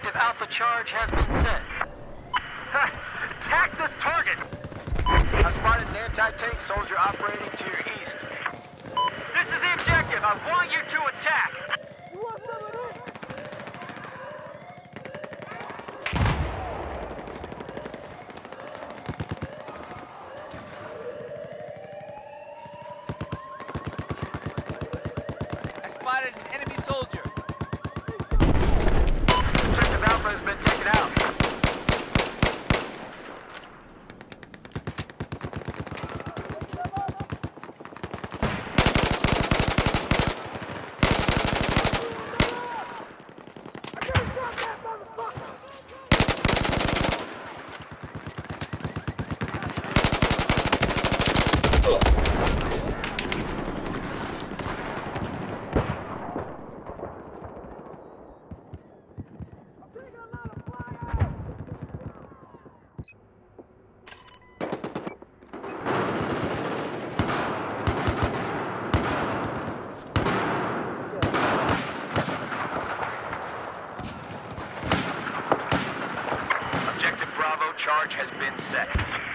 Objective Alpha charge has been set. Attack this target! I've spotted an anti-tank soldier operating to your east. This is the objective. I want you to attack. I spotted an enemy soldier. Objective Alpha has been taken out. Objective Bravo charge has been set.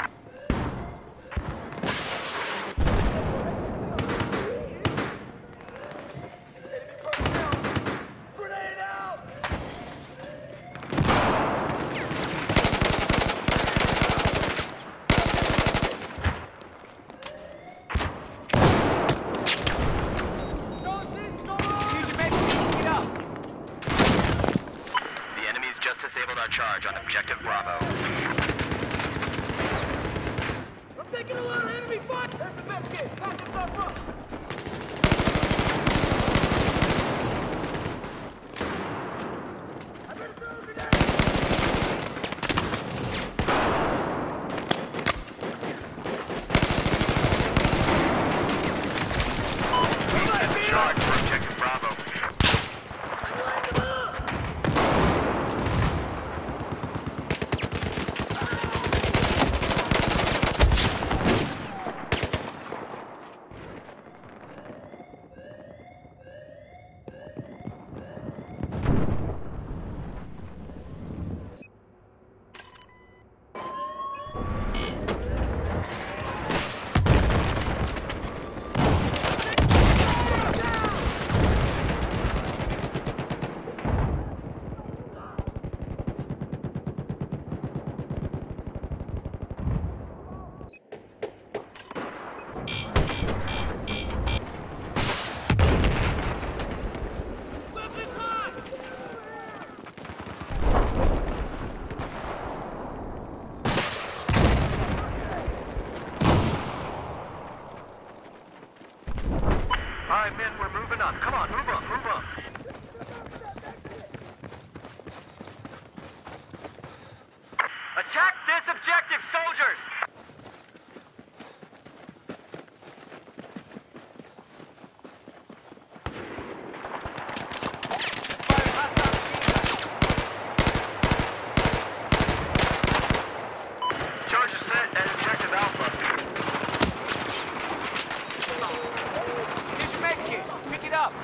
Just disabled our charge on Objective Bravo. I'm taking a lot of enemy fire! There's the best kid! Back yourself up! I'm gonna throw a grenade! We set the charge for Objective Bravo. All right, men, we're moving up. Come on, move up, move up. Attack this objective, soldiers! Charge is set at Objective Alpha. Here's your med kit. Pick it up.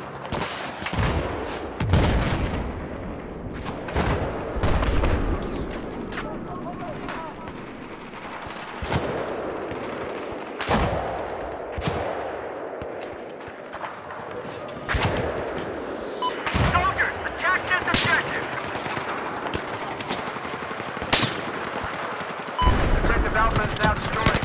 Soldiers, attack this objective! Objective Alpha is now destroyed.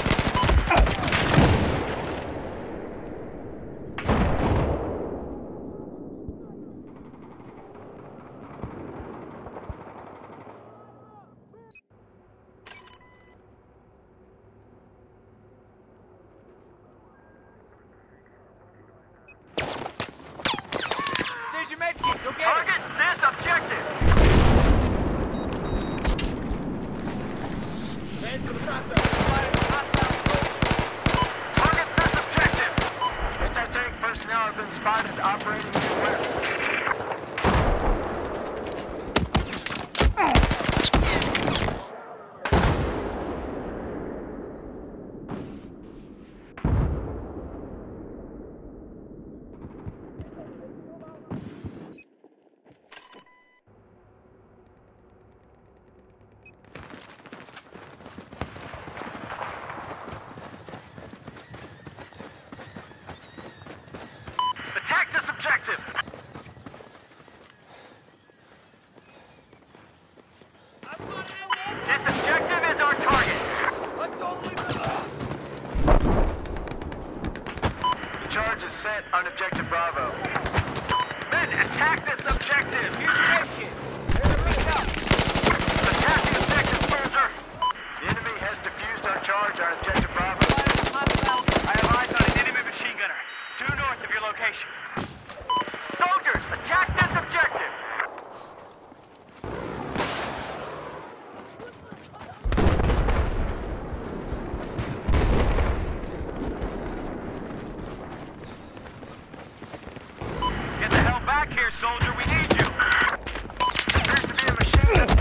There's your med kit. Go get it. Target this objective! Hands for the contact! Target this objective! Anti-tank personnel have been spotted operating to the west. Attack this objective! This objective is our target! The charge is set on objective Bravo. Men, attack this objective! Here's your med kit. Pick it up. Attack the objective, soldier! The enemy has defused our charge on objective Bravo. I have eyes on an enemy machine gunner. Due north of your location. Soldiers, attack this objective! Get the hell back here, soldier. We need you. Appears to be a machine gun.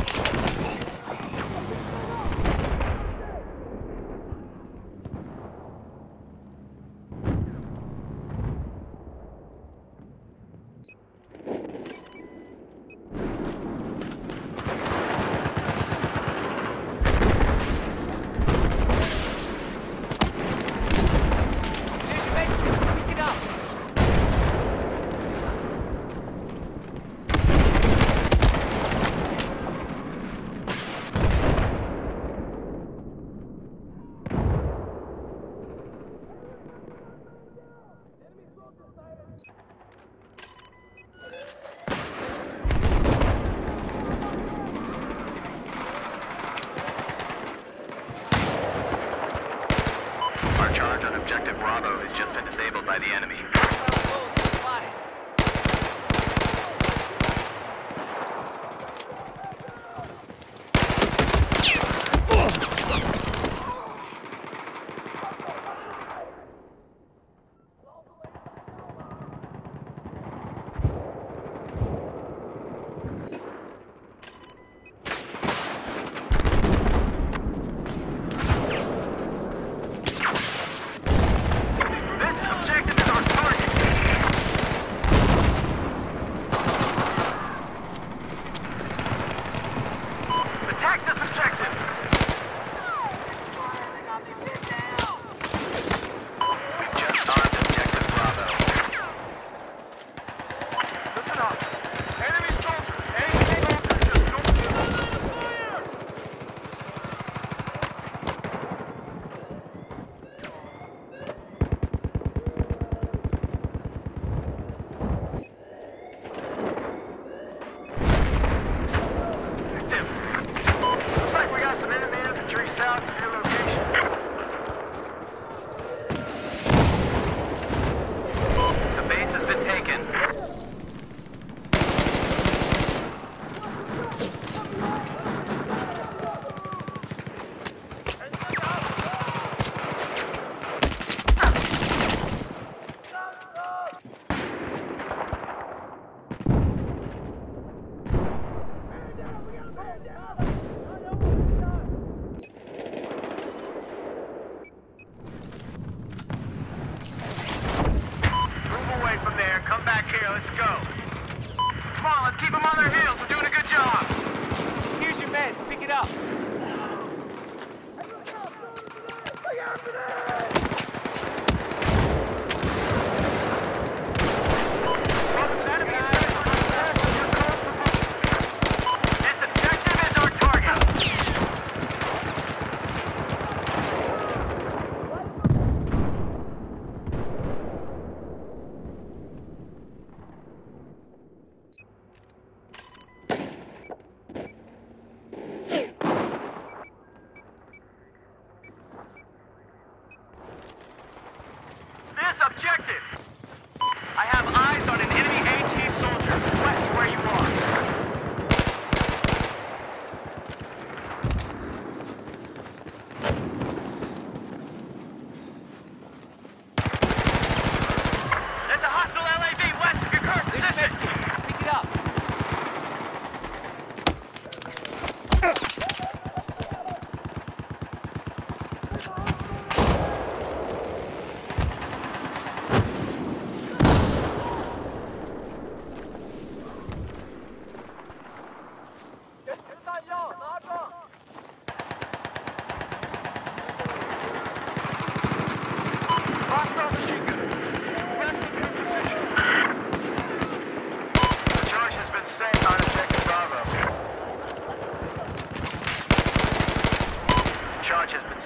Here's your med kit. Pick it up. Our charge on objective Bravo has just been disabled by the enemy. Spotted. This objective is our target.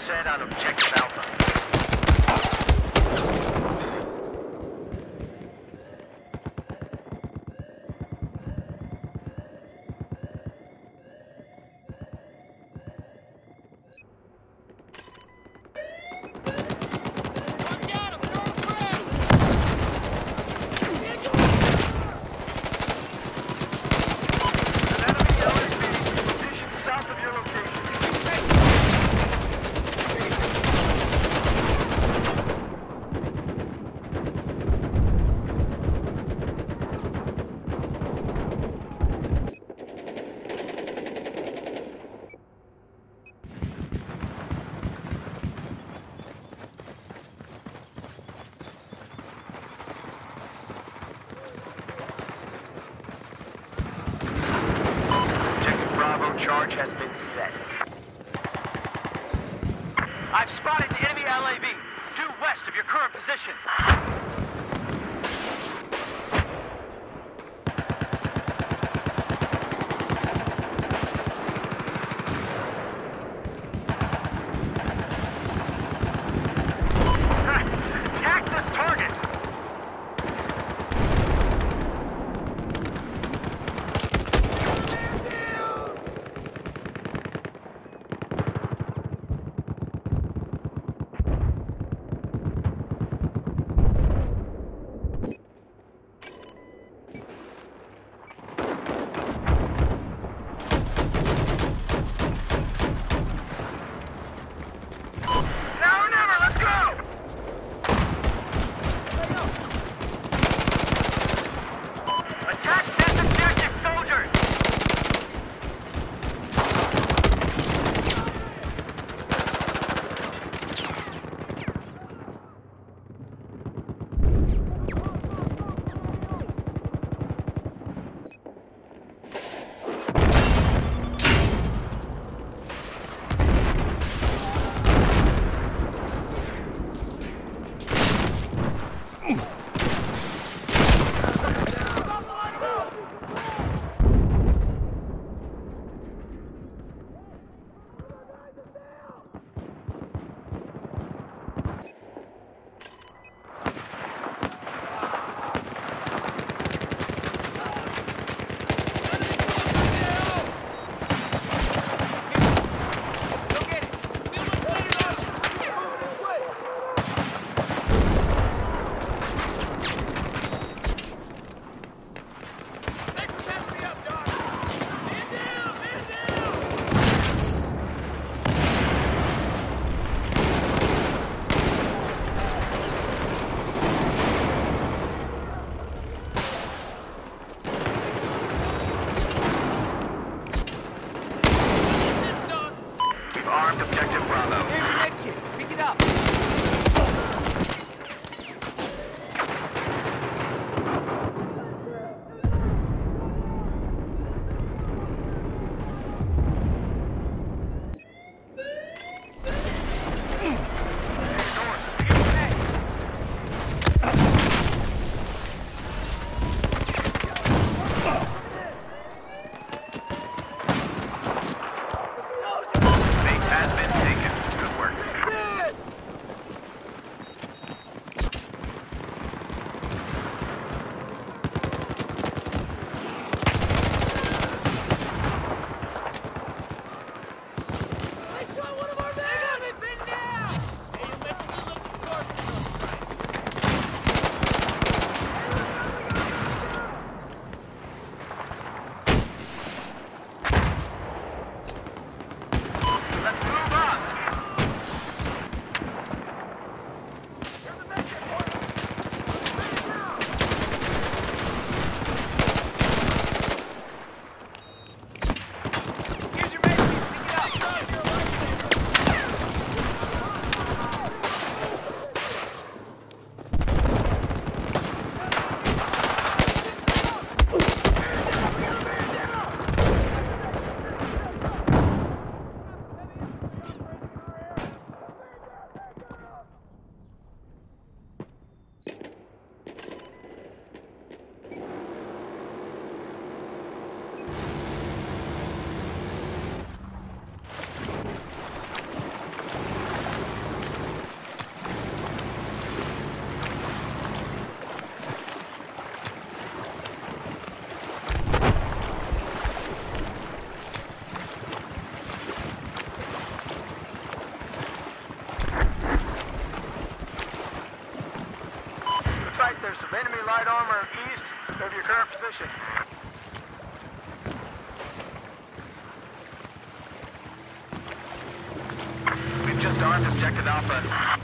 set on Objective Alpha. Charge has been set. I've spotted an enemy LAV, due west of your current position. Attack the target! Objective Bravo. Here's your med kit. Pick it up. There's some enemy light armor east of your current position. We've just armed Objective Alpha.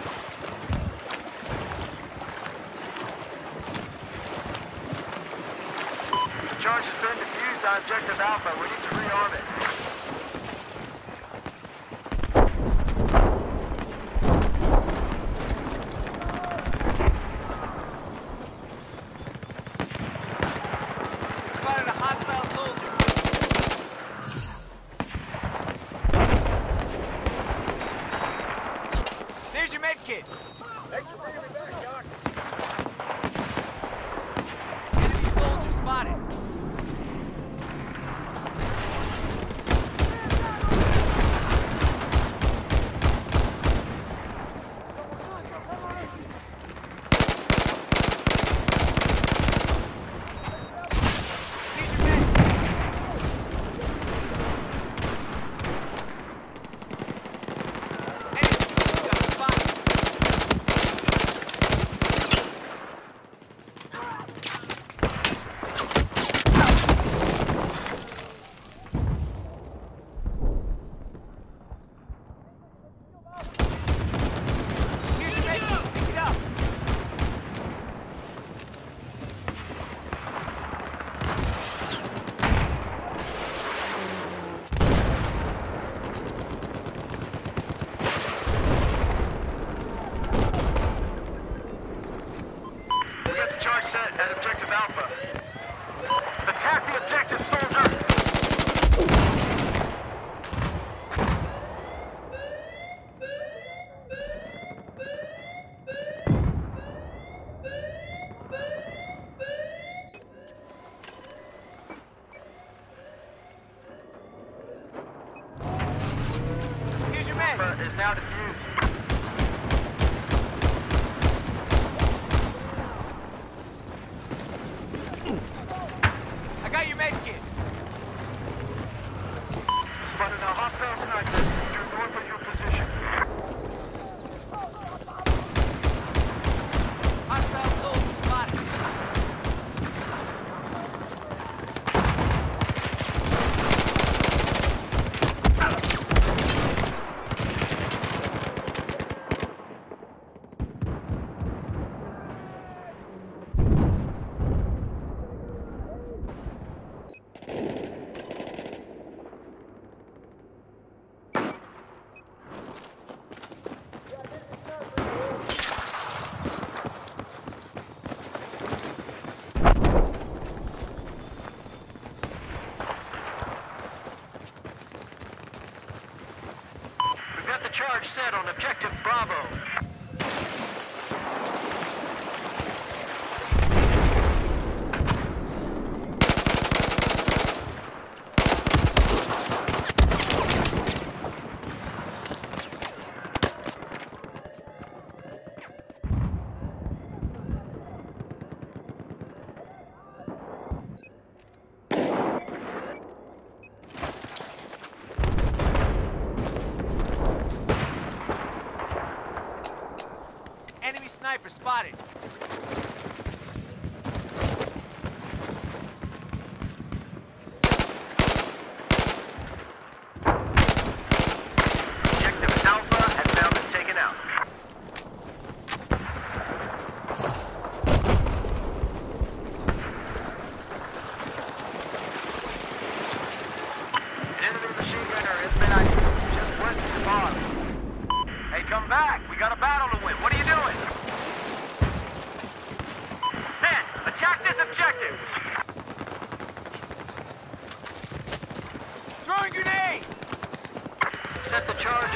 The charge has been defused on Objective Alpha. We need to rearm it. Spotted a hostile soldier. There's your med kit. Thanks for bringing me back, Doc. Enemy soldier spotted. Here's your med. Enemy got spotted. Here's your med kit. Pick it up. We got the charge set at Objective Alpha. Attack the objective, soldier! Here's your med. Alpha is now defused. I got your med kit. Spotted a hostile sniper due north of your position. Hostile soldier spotted. We've got the charge set on Objective Bravo. Enemy sniper spotted. Objective Alpha has now been taken out. An enemy machine gunner has been identified just west of the bar. Hey, come back. We got a battle to win. What are you doing? Men, attack this objective. Throwing grenade. Set the charge